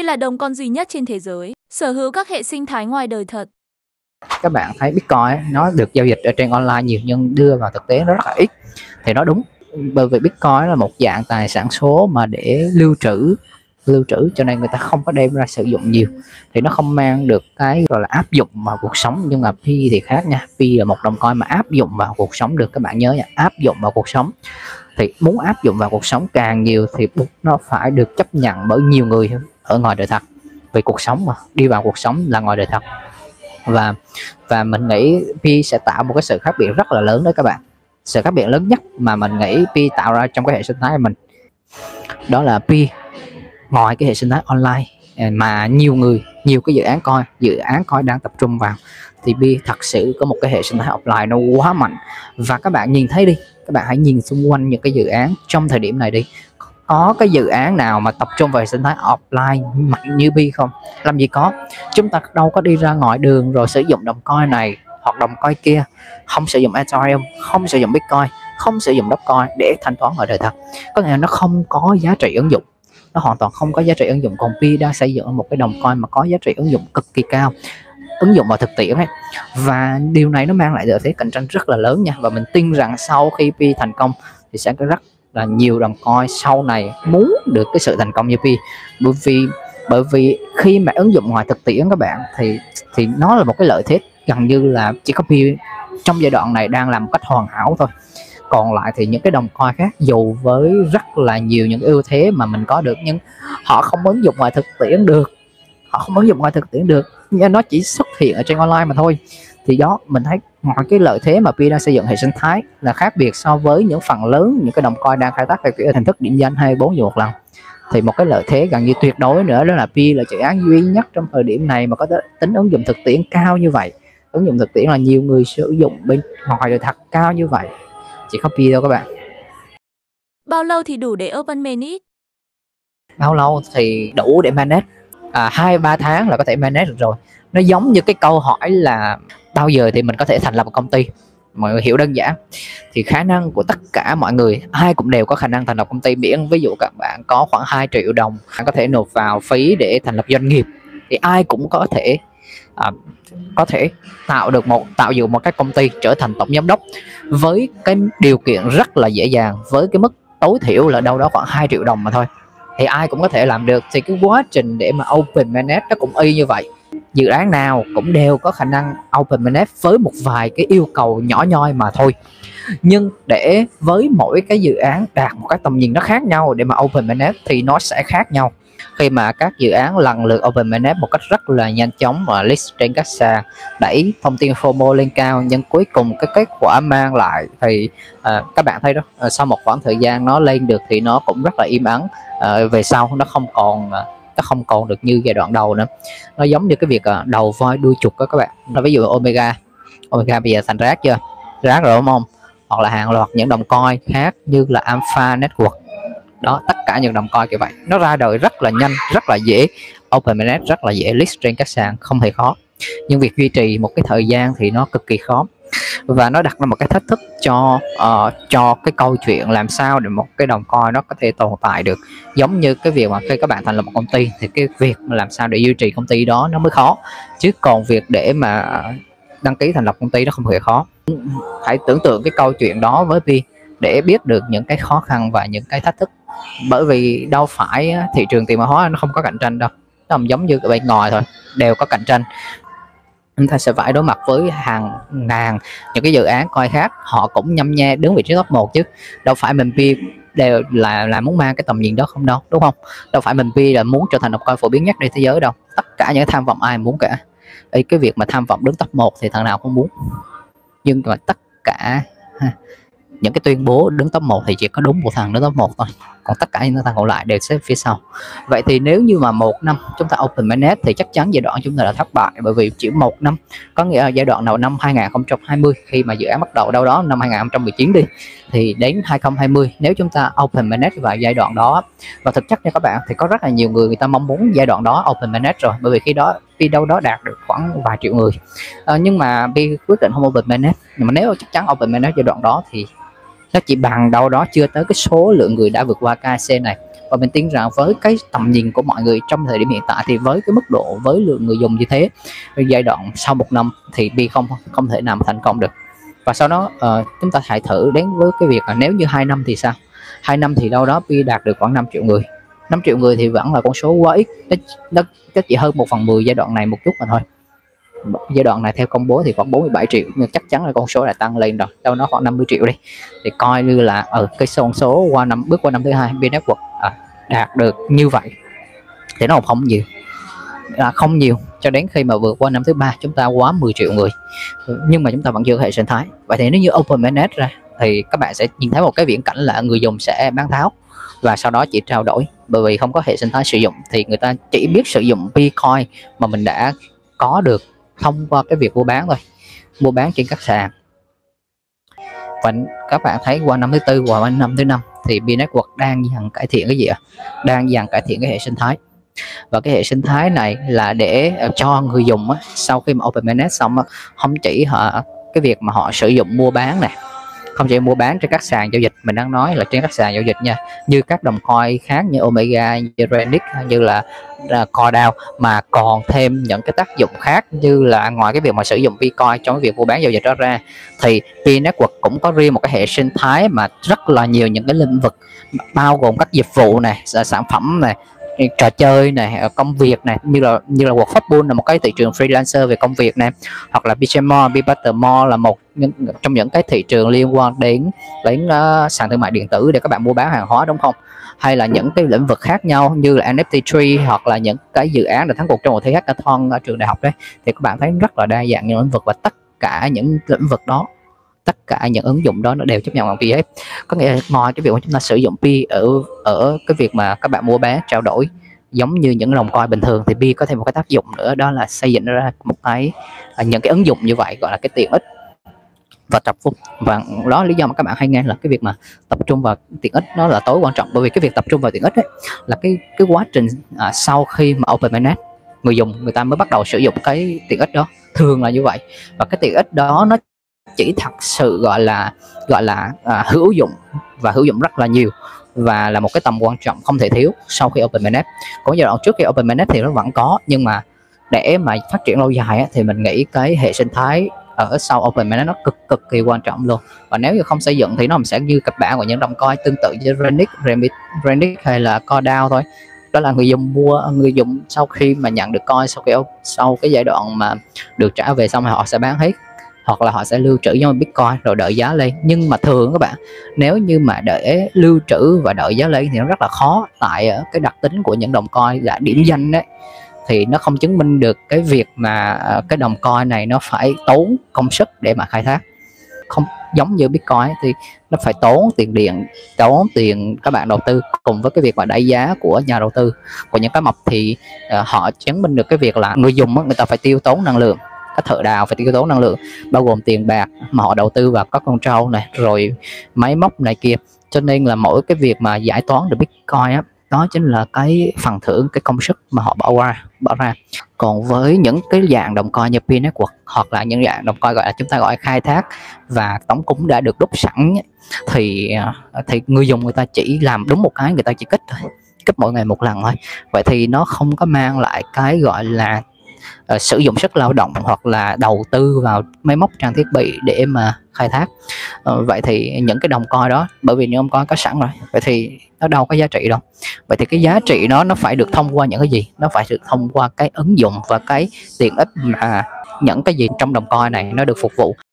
là đồng coin duy nhất trên thế giới, sở hữu các hệ sinh thái ngoài đời thật. Các bạn thấy Bitcoin nó được giao dịch ở trên online nhiều nhưng đưa vào thực tế nó rất là ít, thì nó đúng, bởi vì Bitcoin là một dạng tài sản số mà để lưu trữ, cho nên người ta không có đem ra sử dụng nhiều, thì nó không mang được cái gọi là áp dụng vào cuộc sống. Nhưng mà Pi thì khác nha, Pi là một đồng coin mà áp dụng vào cuộc sống được, các bạn nhớ nha, áp dụng vào cuộc sống. Thì muốn áp dụng vào cuộc sống càng nhiều thì buộc nó phải được chấp nhận bởi nhiều người ở ngoài đời thật, vì cuộc sống mà đi vào cuộc sống là ngoài đời thật. Và mình nghĩ Pi sẽ tạo một cái sự khác biệt rất là lớn đó các bạn. Sự khác biệt lớn nhất mà mình nghĩ Pi tạo ra trong cái hệ sinh thái của mình, đó là Pi ngoài cái hệ sinh thái online mà nhiều cái dự án coi đang tập trung vào, thì Pi thật sự có một cái hệ sinh thái offline nó quá mạnh. Và các bạn nhìn thấy đi, các bạn hãy nhìn xung quanh những cái dự án trong thời điểm này đi, có cái dự án nào mà tập trung vào hệ sinh thái offline mạnh như Pi không? Làm gì có. Chúng ta đâu có đi ra ngoài đường rồi sử dụng đồng coin này hoặc đồng coin kia, không sử dụng Ethereum, không sử dụng Bitcoin, không sử dụng Dogecoin để thanh toán ở đời thật. Có nghĩa là nó không có giá trị ứng dụng, nó hoàn toàn không có giá trị ứng dụng. Còn Pi đang xây dựng một cái đồng coin mà có giá trị ứng dụng cực kỳ cao, ứng dụng vào thực tiễn ấy. Và điều này nó mang lại lợi thế cạnh tranh rất là lớn nha. Và mình tin rằng sau khi Pi thành công thì sẽ có rất là nhiều đồng coin sau này muốn được cái sự thành công như Pi. Bởi vì khi mà ứng dụng ngoài thực tiễn các bạn, thì nó là một cái lợi thế gần như là chỉ có Pi trong giai đoạn này đang làm một cách hoàn hảo thôi. Còn lại thì những cái đồng coin khác dù với rất là nhiều những ưu thế mà mình có được, nhưng họ không ứng dụng ngoài thực tiễn được, nhưng nó chỉ xuất hiện ở trên online mà thôi. Thì đó, mình thấy ngoài cái lợi thế mà Pi đang xây dựng hệ sinh thái là khác biệt so với những phần lớn những cái đồng coin đang khai thác theo kiểu hình thức định danh 24 giờ một lần, thì một cái lợi thế gần như tuyệt đối nữa đó là Pi là dự án duy nhất trong thời điểm này mà có tính ứng dụng thực tiễn cao như vậy. Ứng dụng thực tiễn là nhiều người sử dụng bên ngoài đời thật cao như vậy, chỉ có Pi đâu các bạn. Bao lâu thì đủ để open mainnet? Bao lâu thì đủ để mainnet? 2-3 tháng là có thể mainnet được rồi. Nó giống như cái câu hỏi là bao giờ thì mình có thể thành lập một công ty. Mọi người hiểu đơn giản, thì khả năng của tất cả mọi người, ai cũng đều có khả năng thành lập công ty, miễn ví dụ các bạn có khoảng 2 triệu đồng bạn có thể nộp vào phí để thành lập doanh nghiệp, thì ai cũng có thể tạo dựng một cái công ty, trở thành tổng giám đốc với cái điều kiện rất là dễ dàng, với cái mức tối thiểu là đâu đó khoảng 2 triệu đồng mà thôi, thì ai cũng có thể làm được. Thì cái quá trình để mà open mainnet nó cũng y như vậy, dự án nào cũng đều có khả năng open mainnet với một vài cái yêu cầu nhỏ nhoi mà thôi. Nhưng để với mỗi cái dự án đạt một cái tầm nhìn nó khác nhau để mà open mainnet thì nó sẽ khác nhau. Khi mà các dự án lần lượt open mainnet một cách rất là nhanh chóng và list trên các sàn, đẩy thông tin FOMO lên cao, nhưng cuối cùng cái kết quả mang lại thì các bạn thấy đó, sau một khoảng thời gian nó lên được thì nó cũng rất là im ắng. Về sau nó không còn được như giai đoạn đầu nữa. Nó giống như cái việc đầu voi đuôi chuột đó các bạn. Nó ví dụ Omega bây giờ thành rác chưa, rác rồi đúng không? Hoặc là hàng loạt những đồng coin khác như là Alpha Network đó, tất cả những đồng coin kiểu vậy, nó ra đời rất là nhanh, rất là dễ open mainnet, rất là dễ list trên các sàn, không hề khó. Nhưng việc duy trì một cái thời gian thì nó cực kỳ khó, và nó đặt ra một cái thách thức cho cái câu chuyện làm sao để một cái đồng coin nó có thể tồn tại được. Giống như cái việc mà khi các bạn thành lập một công ty thì cái việc mà làm sao để duy trì công ty đó nó mới khó, chứ còn việc để mà đăng ký thành lập công ty nó không hề khó. Hãy tưởng tượng cái câu chuyện đó với Pi để biết được những cái khó khăn và những cái thách thức. Bởi vì đâu phải thị trường tiền mã hóa nó không có cạnh tranh đâu, nó giống như bên ngoài thôi, đều có cạnh tranh. Chúng ta sẽ phải đối mặt với hàng ngàn những cái dự án coin khác, họ cũng nhăm nhe đứng vị trí top 1 chứ. Đâu phải mình Pi đều là muốn mang cái tầm nhìn đó không đâu, đúng không? Đâu phải mình Pi là muốn trở thành một coin phổ biến nhất trên thế giới đâu. Tất cả những tham vọng ai muốn cả. Cái việc mà tham vọng đứng top 1 thì thằng nào cũng muốn, nhưng mà tất cả những cái tuyên bố đứng top 1 thì chỉ có đúng một thằng đứng top 1 thôi, còn tất cả những thằng còn lại đều xếp phía sau. Vậy thì nếu như mà 1 năm chúng ta open mainnet thì chắc chắn giai đoạn chúng ta đã thất bại, bởi vì chỉ 1 năm, có nghĩa là giai đoạn đầu năm 2020 khi mà dự án bắt đầu đâu đó năm 2019 đi, thì đến 2020 nếu chúng ta open mainnet vào giai đoạn đó, và thực chất nha các bạn, thì có rất là nhiều người ta mong muốn giai đoạn đó open mainnet rồi, bởi vì khi đó Pi đâu đó đạt được khoảng vài triệu người. Nhưng mà Pi quyết định không open mainnet. Nhưng mà nếu chắc chắn open mainnet giai đoạn đó thì nó chỉ bằng đâu đó chưa tới cái số lượng người đã vượt qua KC này. Và mình tin rằng với cái tầm nhìn của mọi người trong thời điểm hiện tại thì với cái mức độ, với lượng người dùng như thế, giai đoạn sau 1 năm thì Pi không thể nào mà thành công được. Và sau đó chúng ta hãy thử đến với cái việc là nếu như 2 năm thì sao. 2 năm thì đâu đó Pi đạt được khoảng 5 triệu người. 5 triệu người thì vẫn là con số quá ít, nó chỉ hơn 1/10 giai đoạn này một chút mà thôi. Giai đoạn này theo công bố thì khoảng 47 triệu, nhưng chắc chắn là con số đã tăng lên rồi, đâu nó khoảng 50 triệu đi, thì coi như là ở cái con số bước qua năm thứ hai Pi Network đạt được như vậy thì nó không nhiều cho đến khi mà vượt qua năm thứ ba chúng ta quá 10 triệu người, nhưng mà chúng ta vẫn chưa có hệ sinh thái. Vậy thì nếu như open mainnet ra thì các bạn sẽ nhìn thấy một cái viễn cảnh là người dùng sẽ bán tháo và sau đó chỉ trao đổi, bởi vì không có hệ sinh thái sử dụng thì người ta chỉ biết sử dụng Bitcoin mà mình đã có được thông qua cái việc mua bán thôi, mua bán trên các sàn. Và các bạn thấy qua năm thứ tư và năm thứ năm thì Pi Network đang dần cải thiện cái gì ạ? Đang dần cải thiện cái hệ sinh thái. Và cái hệ sinh thái này là để cho người dùng sau khi mà open mainnet xong không chỉ cái việc mà họ sử dụng mua bán này, không chỉ mua bán trên các sàn giao dịch, mình đang nói là trên các sàn giao dịch nha, như các đồng coin khác như Omega, như Renix, như là CoinDAO, mà còn thêm những cái tác dụng khác như là ngoài cái việc mà sử dụng Bitcoin trong cái việc mua bán giao dịch đó ra, thì Pi Network cũng có riêng một cái hệ sinh thái mà rất là nhiều những cái lĩnh vực, bao gồm các dịch vụ này, sản phẩm này, trò chơi này, công việc này, như là Workforce là một cái thị trường freelancer về công việc này, hoặc là Bitmore, Bitbutter là một trong những cái thị trường liên quan đến sàn thương mại điện tử để các bạn mua bán hàng hóa, đúng không? Hay là những cái lĩnh vực khác nhau như là NFT Tree, hoặc là những cái dự án đã thắng cuộc trong một thi hackathon ở trường đại học đấy, thì các bạn thấy rất là đa dạng những lĩnh vực, và tất cả những lĩnh vực đó, tất cả những ứng dụng đó nó đều chấp nhận bằng Pi hết. Có nghĩa là ngoài cái việc mà chúng ta sử dụng Pi ở cái việc mà các bạn mua bán trao đổi giống như những đồng coin bình thường, thì Pi có thêm một cái tác dụng nữa, đó là xây dựng ra một cái những cái ứng dụng như vậy, gọi là cái tiện ích và tập trung. Và đó lý do mà các bạn hay nghe là cái việc mà tập trung vào tiện ích nó là tối quan trọng, bởi vì cái việc tập trung vào tiện ích ấy, là cái quá trình sau khi mà open mainnet, người ta mới bắt đầu sử dụng cái tiện ích đó, thường là như vậy. Và cái tiện ích đó nó chỉ thật sự gọi là hữu dụng, và hữu dụng rất là nhiều, và là một cái tầm quan trọng không thể thiếu sau khi open mainnet. Còn giai đoạn trước khi open mainnet thì nó vẫn có, nhưng mà để mà phát triển lâu dài thì mình nghĩ cái hệ sinh thái ở sau open mainnet nó cực kỳ quan trọng luôn. Và nếu như không xây dựng thì nó sẽ như kịch bản của những đồng coin tương tự như Renix hay là CoinDAO thôi. Đó là người dùng sau khi mà nhận được coin, sau cái giai đoạn mà được trả về xong thì họ sẽ bán hết, hoặc là họ sẽ lưu trữ trong Bitcoin rồi đợi giá lên. Nhưng mà thường các bạn, nếu như mà để lưu trữ và đợi giá lên thì nó rất là khó, tại cái đặc tính của những đồng coin là điểm danh đấy, thì nó không chứng minh được cái việc mà cái đồng coin này nó phải tốn công sức để mà khai thác. Không giống như Bitcoin thì nó phải tốn tiền điện, tốn tiền các bạn đầu tư, cùng với cái việc mà đẩy giá của nhà đầu tư, của những cái mập thì họ chứng minh được cái việc là người dùng người ta phải tiêu tốn năng lượng, các thợ đào phải tiêu tốn năng lượng, bao gồm tiền bạc mà họ đầu tư vào các con trâu này, rồi máy móc này kia. Cho nên là mỗi cái việc mà giải toán được Bitcoin đó chính là cái phần thưởng, cái công sức mà họ bỏ ra. Còn với những cái dạng đồng coin như Pi Network, hoặc là những dạng đồng coin gọi là chúng ta gọi khai thác và tống cúng đã được đúc sẵn, thì người dùng người ta chỉ làm đúng một cái, người ta chỉ kích thôi, kích mỗi ngày một lần thôi. Vậy thì nó không có mang lại cái gọi là sử dụng sức lao động hoặc là đầu tư vào máy móc trang thiết bị để mà khai thác. Vậy thì những cái đồng coin đó, bởi vì những đồng coin có sẵn rồi, vậy thì nó đâu có giá trị đâu. Vậy thì cái giá trị nó phải được thông qua những cái gì? Nó phải được thông qua cái ứng dụng và cái tiện ích mà những cái gì trong đồng coin này nó được phục vụ.